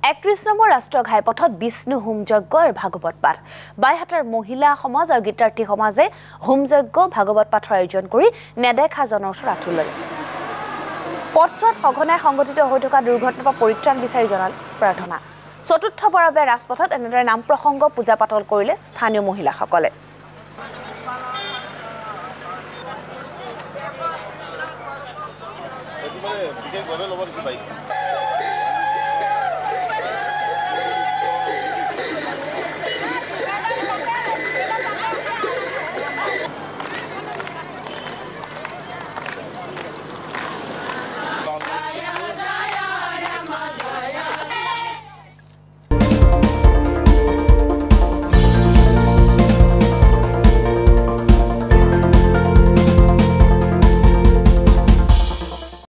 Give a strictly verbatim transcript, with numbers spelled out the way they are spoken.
একত্ৰিশ নম্বৰ ৰাষ্ট্ৰীয় ঘাইপথত বিষ্ণু হোম যজ্ঞ আৰু ভাগৱত পাঠ বাইহাটাৰ মহিলা সমাজ আৰু গীতাৰ্থী সমাজে হোম যজ্ঞ ভাগৱত পাঠৰ আয়োজন কৰি নেদেখা জনৰ ওচৰত আঁঠু ল'লে পথছোৱাত সঘনাই সংঘটিত হৈ থকা দুৰ্ঘটনাৰ পৰা পৰিত্ৰাণ বিচাৰি জনাল প্ৰাৰ্থনা চতুৰ্থবাৰৰ বাবে ৰাজপথত এনেদৰে নাম প্ৰসংগ পূজা পাতল কৰিলে স্থানীয় মহিলাসকলে বিশেষ ভাৱে ল'ব দিছে বাইক